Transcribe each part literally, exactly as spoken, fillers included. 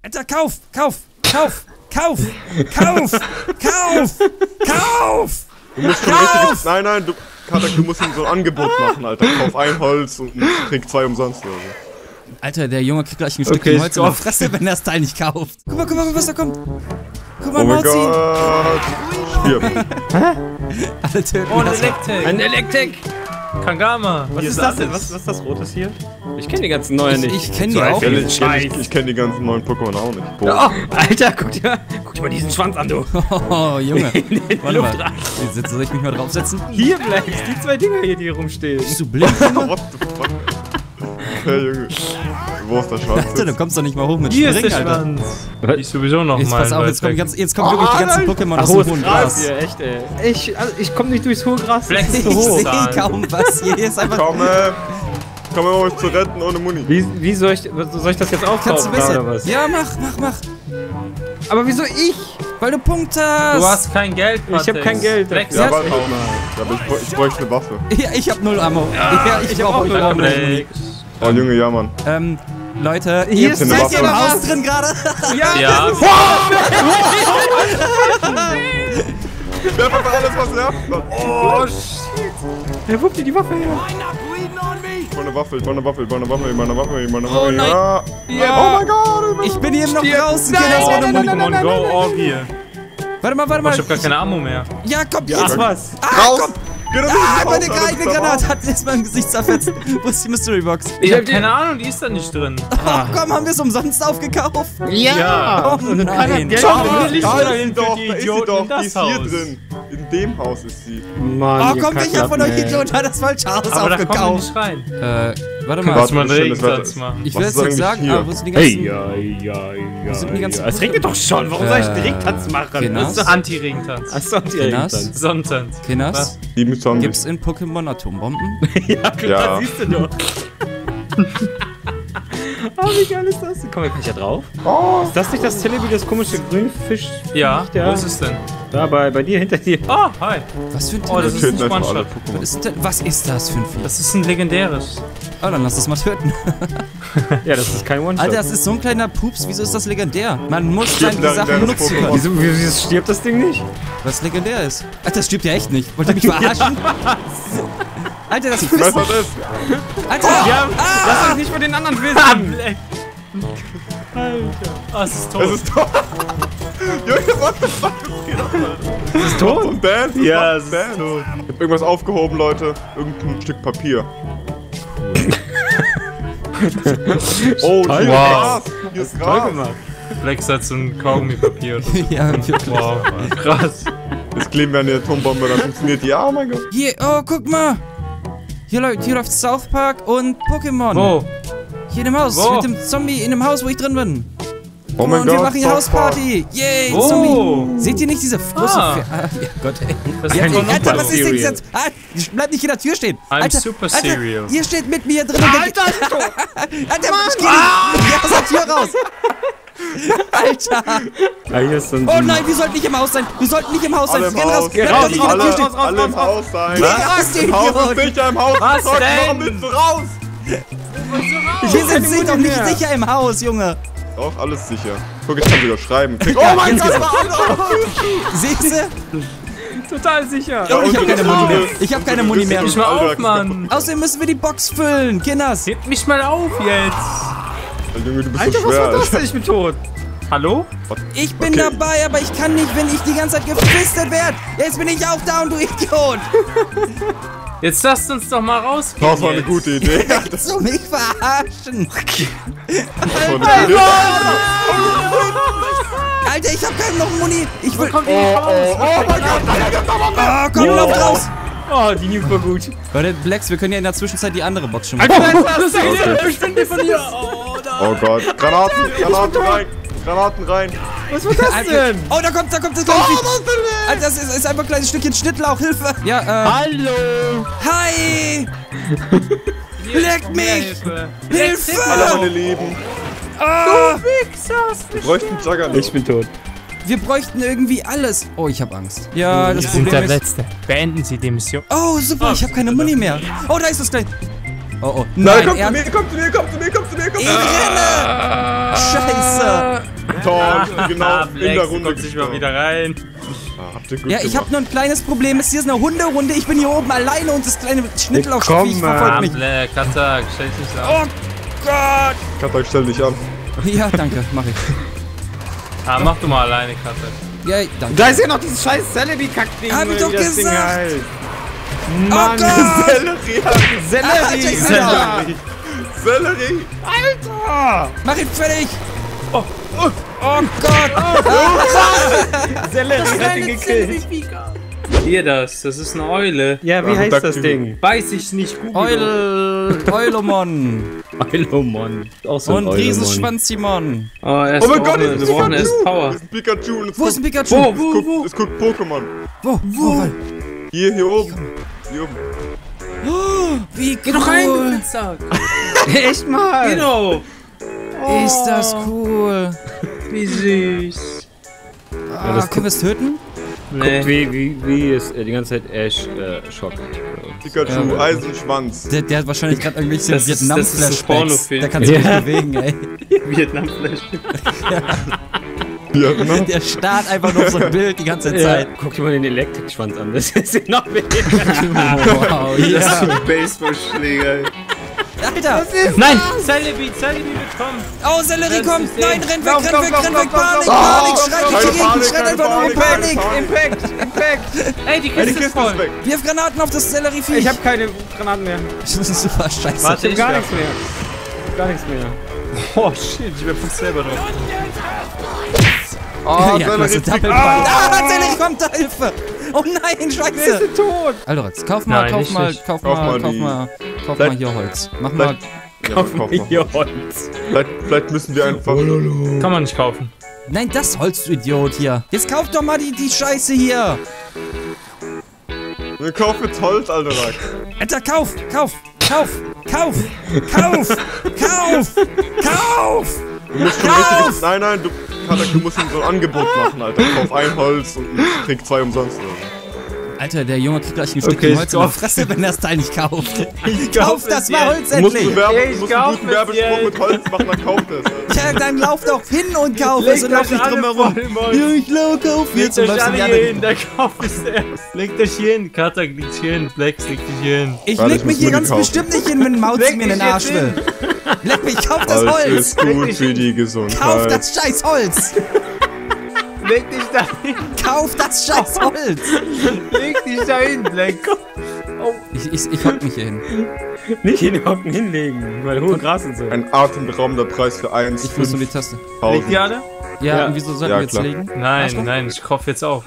Alter, kauf, kauf, kauf, kauf, kauf, kauf, kauf! Du musst schon richtiges... Nein, nein, du, Katak, du musst ihm so ein Angebot machen, Alter. Kauf ein Holz und krieg zwei umsonst oder so. Alter, der Junge kriegt gleich ein Stückchen okay, Holz in die Fresse, wenn er das Teil nicht kauft. Guck mal, guck mal, was da kommt. Guck mal, oh mein Gott. Stirb. Hä? Alle töten. Oh, ein Elektrik. Ein Elektrik. Kangama. Was ist das denn? Was, was ist das Rotes hier? Ich kenne die ganzen neuen nicht. Ich, ich kenne die auch nicht. Ich kenne ich, ich kenn die ganzen neuen Pokémon auch nicht. Boah. Oh, Alter, guck dir, guck dir mal diesen Schwanz an, du. Oh, Junge. Warte mal. Soll ich mich mal draufsetzen? Hier, Blax, die zwei Dinger hier, die hier rumstehen. Bist du blind? What the fuck? Hey, Junge. Wo ist der Schwanz? Alter, du kommst doch nicht mal hoch mit Hier Springen, ist der Alter. Schwanz. Ich sowieso noch jetzt mal. Pass auf, jetzt kommen, ganz, jetzt kommen oh, wirklich die ganzen nein. Pokémon Ach, aus hohes dem hohen Gras Gras. hier, echt, ey. Ich, also, ich komm nicht durchs hohe Gras. Flex Ich zu hoch. sehe kaum was. Hier ist einfach... Komm, ey. Komm, um euch zu retten ohne Muni. Wie, wie soll, ich, soll ich das jetzt Kannst du auftauchen, besser? oder was? Ja, mach, mach, mach. Aber wieso ich? Weil du Punkt hast. Du hast kein Geld, Ich hab kein Geld. Flex Ja, hat warte mal. Ja, aber ich, ich bräuchte eine Waffe. Ja, ich hab null Ammo. Ja, ich, ich hab auch null Ammo. Flex. Oh, Junge, ja, Mann. Ähm, Leute, Hier ihr ist seid eine ihr im Waffe. Haus drin gerade? Ja, Ja. Wer hat alles, was er hat? Oh, shit. Wer wuppt dir die Waffe her? Ich brauche eine Waffe, ich brauche eine Waffe, ich brauche eine Waffe, ich brauche eine Waffe, ich brauche eine Waffe. Oh nein. Ja. Ja. Oh mein Gott. Ich bin hier noch Stirb. draußen. Nein, Kinder, nein, ohne nein, Muni. nein, nein, Pokémon Go Orgie. Warte mal, warte Oh, ich mal. hab gar keine Ammo mehr. Ja, komm, Ja, jetzt. was? Ah, Raus. komm. Geh doch nicht Ah, raus, meine Alter, eigene da Granate raus. hat jetzt mein Gesicht zerfetzt. Wo ist die Mystery Box? Ich hab hab die- keine Ahnung, die ist da nicht drin. Oh, komm, haben wir es umsonst aufgekauft? Ja. Oh Und dann kann er nein. Geld Schau für mal, den Licht Da ist dahin sie für doch, die da ist sie Idioten doch, in das die ist hier Haus. drin. In dem Haus ist sie. Mann, Oh, ihr komm, welcher von euch Idioten hat das falsche Haus Aber da kommen wir aufgekauft? nicht rein. Äh, warte mal. Lass mal einen schönes Regensatz Wetter. machen. Ich Was will ist jetzt nichts eigentlich sagen, hier? aber wo sind die ganzen... Hey, ja, ja, ja. sind die ganzen ja. Es regnet doch schon, warum soll ich einen Regtanz machen? Kinas? Das ist Anti-Regentanz. Achso, die Kinas? Regtanz. Sonnentanz. Kinders, Was? Sieben Zombies. gibt's in Pokémon Atombomben? Ja, klar, Ja. siehst du doch. Oh, wie geil ist das? Komm, kann ich da drauf? Oh. Ist das nicht das Celebi, das komische Grünfisch? Ja, Ja. wo ist es denn? Da, bei, bei dir, hinter dir. Oh, hi. Was für ein Oh, das Tier? ist Töten ein einfach alle One-Shot. Pokémon. Was ist, denn, was ist das für ein Vieh? Das ist ein legendäres. Oh, dann lass das mal töten. Ja, das ist kein One-Shot. Alter, das ist so ein kleiner Pups. Wieso ist das legendär? Man muss Stirbt seine ein Sachen legendäres nutzen Pokémon. können. Wieso, wieso stirbt das Ding nicht? Was legendär ist. Alter, das stirbt ja echt nicht. Wollt ihr mich verarschen? Alter, das Ich weiß, ist... was das ist. Alter! Ja, lass uns nicht von den anderen wissen. Alter. Ah, es ist tot. Es ist tot. Junge, what the fuck? Das geht ab, Alter. Ist es tot? Und Band? Ja, es es ist tot. Ich hab irgendwas aufgehoben, Leute. Irgendein Stück Papier. Oh, hier ist Wow. Gras. Hier ist Toll Gras. gemacht. Flex hat so ein Kaugummi-Papier. oder so. Ja, wirklich. Wow, krass. Das kleben wir an der Atombombe, dann funktioniert die. Ja, oh mein Gott. Hier, oh, guck mal. Hier, läuft, hier läuft South Park und Pokémon. Wo? Hier in dem Haus. Wo? Mit dem Zombie in dem Haus, wo ich drin bin. Oh mein und wir Gott, machen hier South Park. Hausparty. Yay, Wo? Zombie. Seht ihr nicht diese große... Ah. Fe- Ah, ja Gott, ey. Das Ja, ist Alter, Alter, was ist denn jetzt? Ah, bleib nicht in der Tür stehen. I'm Alter, super Alter, serial. ihr steht mit mir drin. Alter, Alter, Alter ich geh Ah! nicht. Geh aus der Tür raus. Alter. Ah, hier ist so ein... Oh nein, wir sollten nicht im Haus sein. Wir sollten nicht im Haus sein. Alle im Geh raus. Haus. Bleib raus, doch nicht in der Alle, Tür stehen. alle im Haus sein. Geh raus, du Im Haus ist Idiot. sicher, im Haus. Was Gott, denn? Warum bist du raus? Wir sind sich doch nicht mehr. sicher im Haus, Junge. Doch, alles sicher. Guck, ich kann sogar schreiben. Oh Ja, mein jetzt Gott, geht's. war alles. Siehst du? Total sicher. Oh, ich hab keine Muni mehr. alles. Ich hab keine Muni mehr. Heb mich mal auf, Mann. Außerdem müssen wir die Box füllen. Kinders. Heb mich mal auf jetzt. Junge, du bist Alter, so was schwer. war das Alter. denn? Ich bin tot. Hallo? Ich bin Okay. dabei, aber ich kann nicht, wenn ich die ganze Zeit gefistet werde. Jetzt bin ich auch da und du Idiot. Jetzt lasst uns doch mal rausgehen. Das war eine jetzt. gute Idee. Willst du mich verarschen? Das war eine gute Idee. Alter, ich hab keinen noch Muni. Ich will... Kommt ihr nicht raus? Oh mein Gott, Oh, komm, lauf raus. Oh, die News war gut. Warte, Blex, wir können ja in der Zwischenzeit die andere Box schon Alter, machen. das ist Okay. bestimmt die von dir. Oh Gott. Granaten, Granaten rein. Granaten rein. Was war das Alter. denn? Oh, da kommt, da kommt das kleine Vieh. Alter, das ist, ist einfach ein kleines Stückchen Schnittlauch. Hilfe. Ja, äh... Hallo. Hi. Leck mich. Hilfe. Hallo, meine Hilfe. Lieben. Ah, Wir bräuchten Juggernaut. Ich bin tot. wir bräuchten irgendwie alles. Oh, ich hab Angst. Ja, das Problem ist... Letzte. Beenden Sie die Mission. Oh, super, ich habe keine Muni mehr. Oh, da ist das gleich. Oh, oh. Nein, Nein, komm er zu hat... mir, komm zu mir, komm zu mir, komm zu mir, komm zu Ich mir. renne! Scheiße! Gott, ich bin genau Ah, in der Flex, Runde kommt sich mal gestorben. wieder rein. Ah, habt ihr gut Ja, ich habe gemacht. nur ein kleines Problem. Es hier ist eine Hunderunde. Ich bin hier oben alleine und das kleine Schnittlauchviech verfolgt Ah, mich. Black, Katak, stell dich nicht an. Oh Gott! Katak, stell dich an. Ja, danke, mach ich. Ah, mach du mal alleine, Katak. Ja, danke. Da ist ja noch dieses scheiß Celebi-Kack-Ding. Hab ich oder doch wie das Ding gesagt. heißt. Oh Mann, Gott! Sellerie, Sellerie! Ah, Sellerie! Sellerie. Alter! Mach ihn fertig! Oh, oh, oh Gott! Sellerie hat ihn gekillt. Hier das, das ist eine Eule. Ja, wie Ja, heißt Duck das T V. Ding? Weiß ich nicht, Google. Eul, Eulomon Eulomon. Auch so und Riesenschwanzimon. Oh, erst Oh mein Gott, brauchen wir, das wir ist brauchen Pikachu. erst Power. Das ist ein Pikachu und es Wo ist ein guckt, Pikachu? Wo, es wo, guckt, wo? es guckt Pokémon. Wo? Wo? Wo? Hier, hier oben. Hier oben. Oh, wie Geh doch rein, du cool! Flitzsack. Echt mal! Geh doch. Ist das cool! Wie süß. Ah, das können wir es töten? Nee. Wie, wie, wie ist äh, die ganze Zeit Ash äh, schockt. Pikachu, Ja. Eisenschwanz. Der, der hat wahrscheinlich gerade irgendwelche Das ist- das ist ein Vietnam-Flashbacks. Pornofilm. Der kann sich Ja. nicht bewegen, ey. Vietnam-Flash. Ja, ne? Der starrt einfach nur auf so ein Bild die ganze Ja. Zeit. Guck dir mal den Elektrikschwanz an, das ist noch mehr. Wow, ja. Baseballschläger. Alter! Nein! Celebi, Celebi wird kommen. Oh, Sellerie Renn kommt! System. Nein, renn weg, Lauf, renn lauf, weg, lauf, renn lauf, weg! lauf, Panik, lauf. Panik! Oh, Schreit keine durch die Gegend, Panik, schreit keine einfach nur Panik, Panik! Impact! Impact! Ey, die Ey, die Kiste ist Kiste ist voll. weg. Wirf Granaten auf das Sellerievieh! Ich hab keine Granaten mehr. Das ist super scheiße. Warte, Ich ich hab gar werf. nichts mehr. Ich hab gar nichts mehr. Oh shit, ich bin fast selber drauf. Oh, ja, klasse, Sellerie. Doppelpunkt. Ah, Sellerie kommt, da Hilfe! Oh nein, Scheiße! Tot! Aldorax, kauf mal, Nein, kauf nicht mal, nicht. kauf Kauf mal, mal kauf die- mal, kauf Vielleicht- mal hier Holz. Mach mal. Ja, kauf mal. Hier Holz. Vielleicht, vielleicht müssen wir einfach. Kann man nicht kaufen. Nein, das Holz, du Idiot hier. Jetzt kauf doch mal die, die Scheiße hier. Wir kaufen jetzt Holz, Alter. Alter, kauf, kauf, kauf, kauf, kauf, kauf, kauf. Du musst schon richtiges. Nein, nein, du, Katak, du musst ihm so ein Angebot machen, Alter. Kauf ein Holz und krieg zwei umsonst. Oder so. Alter, der Junge kriegt gleich ein Stückchen Okay, ich Holz in der kauf. Fresse, wenn er das Teil nicht kauft. Ich Kauf das mal Holz Du musst, endlich. einen Werbe, Ich du musst einen kauf guten es Werbespruch jetzt. mit Holz machen, dann kauft er es. Alter. Ja, dann lauf doch hin und kauf es und lauf nicht drum herum. Ja, ich lau, kauf jetzt und Legt läufst euch in die alle andere hier hin, der Kauf ist erst. Legt euch hier hin, Katak liegt hier hin, Flex liegt hier hin. Ich Warte, leg ich mich muss hier mir ganz die kaufen. bestimmt nicht hin, wenn Mauz Leg mir in den dich jetzt Arsch will. Leck mich, kauf das Holz Holz. ist gut für die Gesundheit. Kauf das scheiß Holz. Leg dich da hin, Kauf das scheiß Holz. leg dich da hin, Black. Ich, ich, ich hock mich hier hin. Nicht hinhocken, hinlegen, weil hohe Gras und so. Ein atemberaubender Preis für eins. Ich muss nur die Taste. Legt die alle? Ja, Ja. und wieso sollten Ja, wir jetzt klar. legen? Nein, Arschloch? nein, ich kaufe jetzt auf.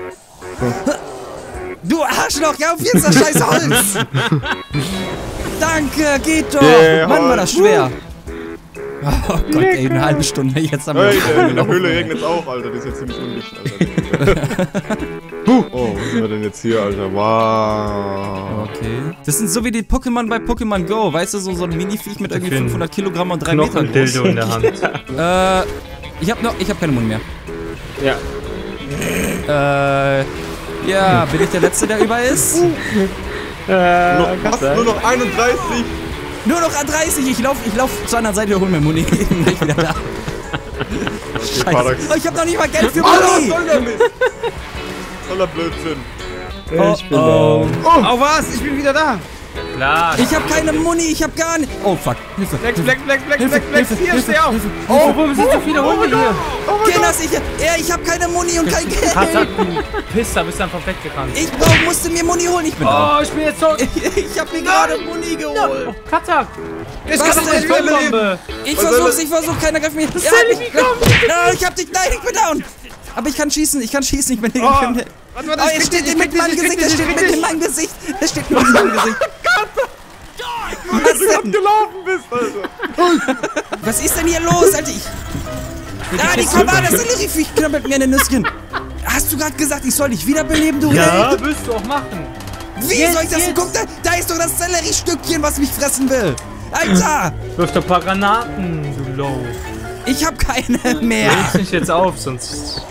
Du Arschloch, kauf jetzt das scheiß Holz. Danke, geht doch. Yeah, Mann, war das schwer. Oh Gott, ey, eine halbe Stunde. Jetzt haben wir Hey, noch in der gelaufen, Höhle ey. regnet es auch, Alter. Die ist jetzt ziemlich undicht, Alter. Puh. Oh, was sind wir denn jetzt hier, Alter? Wow. Okay. Das sind so wie die Pokémon bei Pokémon Go. Weißt du, so, so ein Mini-Viech mit irgendwie Für einen fünfhundert Kilogramm und drei Metern groß. Knochen-Dildo in der Hand. Äh, ich hab noch, ich hab keine Mund mehr. Ja. Äh, ja, bin ich der Letzte, der über ist? Äh, Noch, kann was? sein. Nur noch einunddreißig? Nur noch an dreißig. Ich lauf, ich lauf zur anderen Seite, hol mir Muni. Bin ich wieder da. Scheiße. Paradox. Oh, ich hab noch nicht mal Geld für Alter, was Muni. soll der Mist? Voller Blödsinn. Ich bin Oh, da. Oh, was? Ich bin wieder da. Klar. Ich hab keine Muni, ich hab gar nicht. Oh, fuck. Hilfe. Black, Black, Black, Black, Hilfe, Black, Black. Hilfe, Hier, Hilfe, steh auf. Hilfe. Oh, warum sind so viele Hunde hier? Kinders, ich, ja, ich hab keine Muni und kein Geld. Katak, du Pisser, bist einfach weggerannt. Ich brauch, musste mir Muni holen. Ich bin da. Oh, ich bin jetzt tot. Ich hab mir gerade Muni geholt. Oh, Katak. Was Das ist denn? eine Bombe. Ich versuch's, ich versuch, keiner greift mir. Ja, ich, ja, ich hab dich, nein, ich bin down. Aber ich kann schießen, ich kann schießen, ich bin Oh. ich bin- Warte, warte, Oh, ich er krieg steht dich, ich mit krieg meinem dich, ich Gesicht, krieg er dich, ich steht krieg mit dich. meinem Gesicht, er steht mit meinem Gesicht. Was denn? Gelaufen bist, Alter. Was ist denn hier los, Alter? Ich... Ah, die kommen an, das Sellerieviech knabbert mir in den Nüsschen. Hast du gerade gesagt, ich soll dich wiederbeleben, du Ja, Held? willst du auch machen. Wie Jetzt, soll ich das denn? jetzt. Guck, da, da ist doch das Selleriestückchen, was mich fressen will. Alter, Wirf doch ein paar Granaten, du Low. ich hab keine mehr. Leg dich jetzt auf, sonst...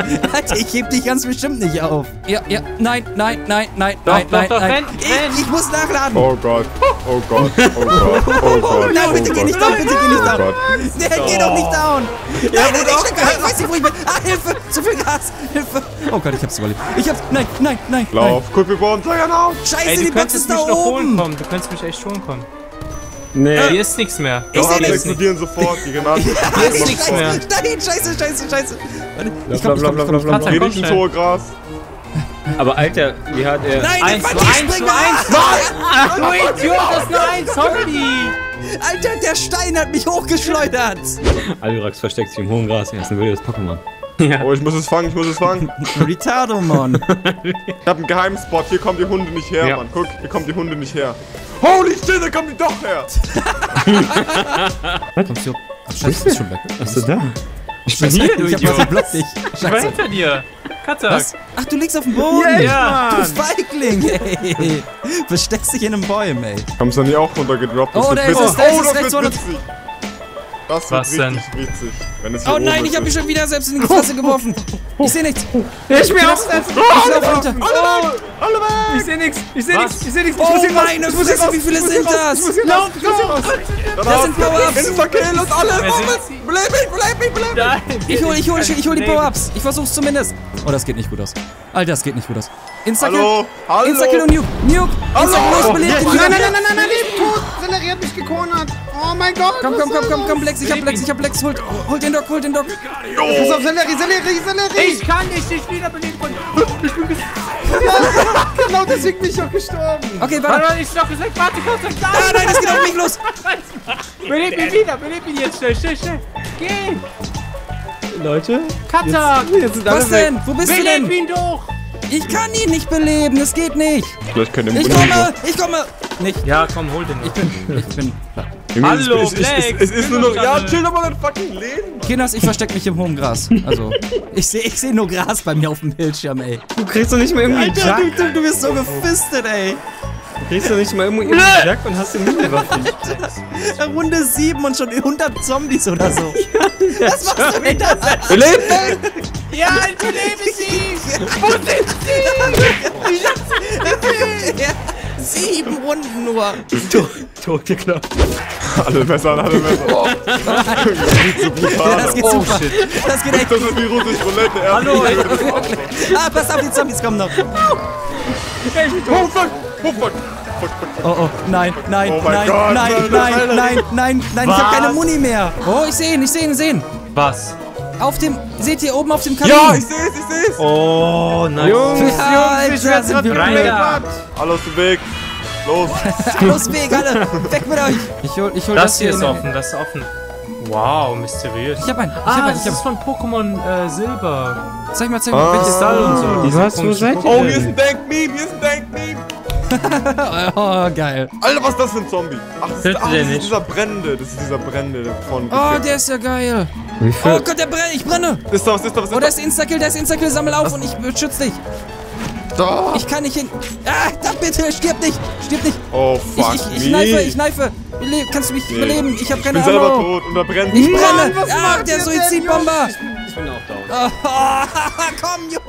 Alter, ich heb dich ganz bestimmt nicht auf. Ja, ja, nein, nein, nein, nein, Doch, nein, doch, nein, doch, nein. renn, Ich, renn. ich muss nachladen. Oh Gott, oh Gott, oh Gott, oh Gott. Nein, bitte oh geh nicht Gott. down, bitte geh nicht Oh down. Gott. Der geht doch nicht down. Nein, nein, ich, steck, ich weiß nicht, wo ich bin. Ah, Hilfe, zu viel Gas, Hilfe. Oh Gott, ich hab's überlebt. Ich hab's, nein, nein, nein, Lauf, guck, wir brauchen Tiger now. nein. Scheiße, Ey, die du Box könntest ist mich da noch holen oben. kommen. Du könntest mich echt holen kommen. Nee. Hier ist nichts mehr. Ich Doch, seh alle nichts. explodieren sofort, die Granaten. Hier ist nichts mehr. Nein, scheiße, scheiße, scheiße. Warte, ich Lauf, komm, ich lauf, komm, ich lauf, komm, ich lauf, komm. lauf. Vater, Geh komm nicht ins schnell. hohe Gras. Aber Alter, wie hat er... Nein, Eins, der nur eins, Bungee-Springer. nur eins. Du Idiot, das ist nur ein Zombie. Alter, der Stein hat mich hochgeschleudert. Alurax versteckt sich im hohen Gras. Er ist ein wildes Pokémon. Oh, ich muss es fangen, ich muss es fangen. Retardo, Mann. Ich hab einen Geheimspot, hier kommen die Hunde nicht her, Ja. Mann. Guck, hier kommen die Hunde nicht her. Holy shit, da kommen die doch her. Kommst du? Ach, scheiße, du bist schon weg. Was ist da? Ich bin hier, du Ich hab Idiot. was block dich. Ich war Scheiße. hinter dir. Katak. Was? Ach, du liegst auf dem Boden. Ja. Du Feigling, ey. Versteckst dich in einem Bäum, ey. Haben sie dann hier auch runtergedroppt? Das Oh, wird da ist witzig. es, da ist Oh, es, das rechts wird unten. witzig. Das Was wird denn? richtig witzig. Wenn es hier Oh oben nein, ist. ich hab mich schon wieder selbst in die Fresse geworfen. Ich seh nichts. Ich bin auch selbst. Ich lauf runter. Alle weg! Alle weg! Ich seh nix. Ich seh Was? nix. Ich seh nix. Oh meine Fresse, wie viele sind das? Lauf, lauf. Das sind Power-Ups. Insta-Kill und alles! Wer sind sie? Bleib mich, bleib mich, bleib mich! Nein. Ich hol, ich hol, ich hol die Power-Ups. Ich versuch's zumindest. Oh, das geht nicht gut aus. Alter, das geht nicht gut aus. Instakill. Hallo? Hallo? Instakill und Nuke. Nuke. Instakill, los, belebt den Nein, nein, Nuke. nein, nein, nein, nein, ich bin tot. Sellerie hat mich gekornert. Oh mein Gott. Komm, was komm, komm, soll komm, das? komm, Blex, ich hab Blex, ich hab Blex. Holt, holt den Doc, holt den Doc. Pass auf, Sellerie, Sellerie, Sellerie. Ich kann dich nicht wiederbeleben. Genau deswegen bin ich auch gestorben. Okay, warte. Warte, ich hab gesagt, warte, Katak. Ah, nein, das geht auf mich los. Beleb ihn wieder, beleb ihn jetzt schnell, schnell, schnell. Geh. Leute? Katak. Jetzt sind alle Was weg. denn? Wo bist du Beleb denn? ihn doch. Ich kann ihn nicht beleben, das geht nicht. Vielleicht können wir Ich komme, ich komme. Nicht. Ja, komm, hol den noch. Ich bin, ich bin. Hallo, es, es, es, Black. es ist nur noch. Ja, Alle. chill doch mal dein fucking Leben. Kinders, ich versteck mich im hohen Gras. Also, ich sehe ich seh nur Gras bei mir auf dem Bildschirm, ey. Du kriegst doch nicht mal irgendwie einen Alter, Jack. du, du bist so gefistet, ey. Du kriegst doch nicht mal irgendwie einen Jack und hast den Mini-Waffen. Runde sieben und schon hundert Zombies oder so. Was machst du denn da? Belebt mich! Ja, ich belebe sie. Wo sind sie? Ich hab's. Ja, sieben Runden nur. Totgeklappt. Alle Messer an alle Messer. Oh. Sieht so brutal Ja, das aus. geht Oh, super. shit. Das geht echt. Das ist wie russisch Roulette. Erst Hallo. Ah, pass auf, die Zombies kommen noch. Oh fuck! Oh fuck! Fuck, fuck. Oh, oh, nein, nein, Oh mein nein, Gott, nein, nein, nein, nein, nein, nein, nein, ich hab Was? keine Muni mehr. Oh, ich sehe ihn, ich sehe ihn, ich sehe ihn. Was? Auf dem, seht ihr oben auf dem Kamin? Ja, ich seh's, ich seh's! Oh, nein. Ja, Alter, sind wir Rein blöd. da. Alle aus dem Weg! Los! Los, Weg, alle. Weg mit euch. Ich hol, ich hol das, Das hier ist in den- offen, das ist offen. Wow, mysteriös. Ich hab einen, ich Ah, hab einen, das ich ist hab von Pokémon äh, Silber. Zeig mal, zeig mal. Ah. welches Kristall und so. diese Was, wo komischen seid ihr Oh, Pokémon. hier ist ein Dank-Meme, hier ist ein Dank-Meme! Oh, geil. Alter, was ist das für ein Zombie? Ach, das ist, Tötet ach, den das ist nicht. dieser Brennende, das ist dieser Brennende der von. Oh, der ist ja geil. Wie Oh viel? Gott, der brennt, ich brenne. Ist da, was ist da, was ist Oh, da? der ist Instakill, der ist Instakill, sammel auf und ich beschütze dich. Da. Ich kann nicht hin. Ah, da bitte, stirb nicht, stirb nicht. Oh, Ich, fuck ich, ich me. kneife, ich kneife. Bele Kannst du mich Nee. beleben? Ich hab Ich keine bin selber Ammo. tot und da brennt. Ich brenne. was Ah, macht der ihr denn, Suizidbomber. Ich bin auch down. Oh, komm, Junge.